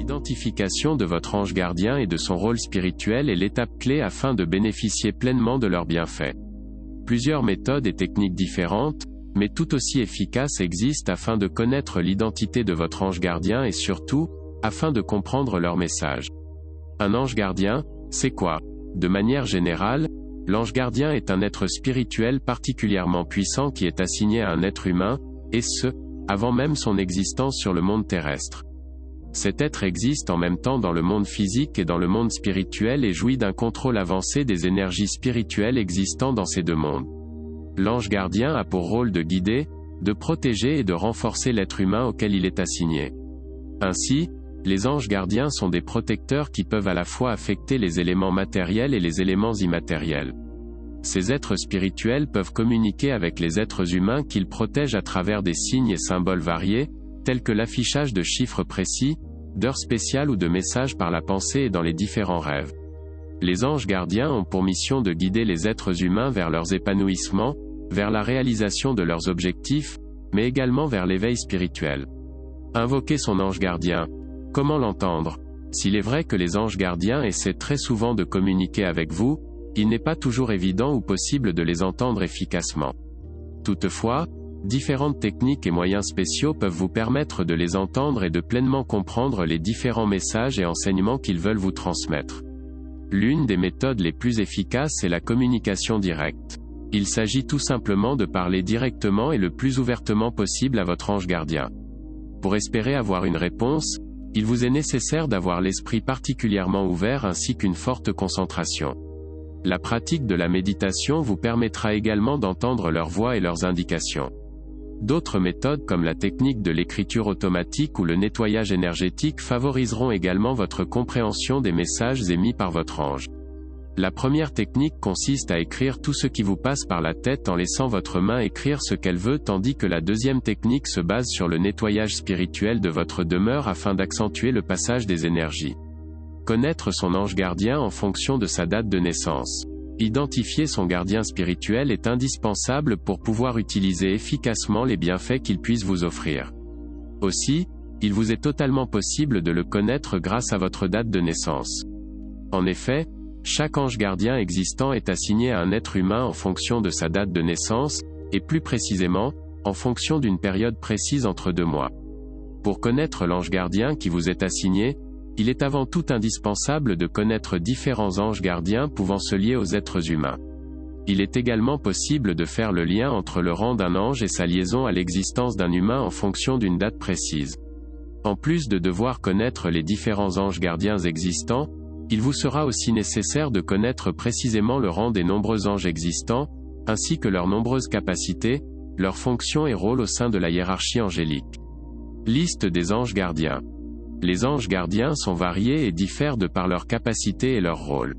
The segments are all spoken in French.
L'identification de votre ange gardien et de son rôle spirituel est l'étape clé afin de bénéficier pleinement de leurs bienfaits. Plusieurs méthodes et techniques différentes, mais tout aussi efficaces existent afin de connaître l'identité de votre ange gardien et surtout, afin de comprendre leur message. Un ange gardien, c'est quoi? De manière générale, l'ange gardien est un être spirituel particulièrement puissant qui est assigné à un être humain, et ce, avant même son existence sur le monde terrestre. Cet être existe en même temps dans le monde physique et dans le monde spirituel et jouit d'un contrôle avancé des énergies spirituelles existant dans ces deux mondes. L'ange gardien a pour rôle de guider, de protéger et de renforcer l'être humain auquel il est assigné. Ainsi, les anges gardiens sont des protecteurs qui peuvent à la fois affecter les éléments matériels et les éléments immatériels. Ces êtres spirituels peuvent communiquer avec les êtres humains qu'ils protègent à travers des signes et symboles variés, tels que l'affichage de chiffres précis, d'heures spéciales ou de messages par la pensée et dans les différents rêves. Les anges gardiens ont pour mission de guider les êtres humains vers leurs épanouissements, vers la réalisation de leurs objectifs, mais également vers l'éveil spirituel. Invoquer son ange gardien. Comment l'entendre? S'il est vrai que les anges gardiens essaient très souvent de communiquer avec vous, il n'est pas toujours évident ou possible de les entendre efficacement. Toutefois, différentes techniques et moyens spéciaux peuvent vous permettre de les entendre et de pleinement comprendre les différents messages et enseignements qu'ils veulent vous transmettre. L'une des méthodes les plus efficaces est la communication directe. Il s'agit tout simplement de parler directement et le plus ouvertement possible à votre ange gardien. Pour espérer avoir une réponse, il vous est nécessaire d'avoir l'esprit particulièrement ouvert ainsi qu'une forte concentration. La pratique de la méditation vous permettra également d'entendre leur voix et leurs indications. D'autres méthodes comme la technique de l'écriture automatique ou le nettoyage énergétique favoriseront également votre compréhension des messages émis par votre ange. La première technique consiste à écrire tout ce qui vous passe par la tête en laissant votre main écrire ce qu'elle veut, tandis que la deuxième technique se base sur le nettoyage spirituel de votre demeure afin d'accentuer le passage des énergies. Connaître son ange gardien en fonction de sa date de naissance. Identifier son gardien spirituel est indispensable pour pouvoir utiliser efficacement les bienfaits qu'il puisse vous offrir. Aussi, il vous est totalement possible de le connaître grâce à votre date de naissance. En effet, chaque ange gardien existant est assigné à un être humain en fonction de sa date de naissance, et plus précisément, en fonction d'une période précise entre 2 mois. Pour connaître l'ange gardien qui vous est assigné, il est avant tout indispensable de connaître différents anges gardiens pouvant se lier aux êtres humains. Il est également possible de faire le lien entre le rang d'un ange et sa liaison à l'existence d'un humain en fonction d'une date précise. En plus de devoir connaître les différents anges gardiens existants, il vous sera aussi nécessaire de connaître précisément le rang des nombreux anges existants, ainsi que leurs nombreuses capacités, leurs fonctions et rôles au sein de la hiérarchie angélique. Liste des anges gardiens. Les anges gardiens sont variés et diffèrent de par leurs capacités et leurs rôles.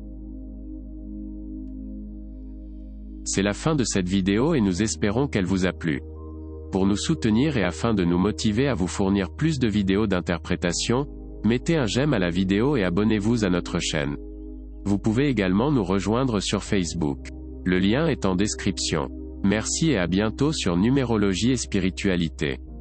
C'est la fin de cette vidéo et nous espérons qu'elle vous a plu. Pour nous soutenir et afin de nous motiver à vous fournir plus de vidéos d'interprétation, mettez un j'aime à la vidéo et abonnez-vous à notre chaîne. Vous pouvez également nous rejoindre sur Facebook. Le lien est en description. Merci et à bientôt sur Numérologie et Spiritualité.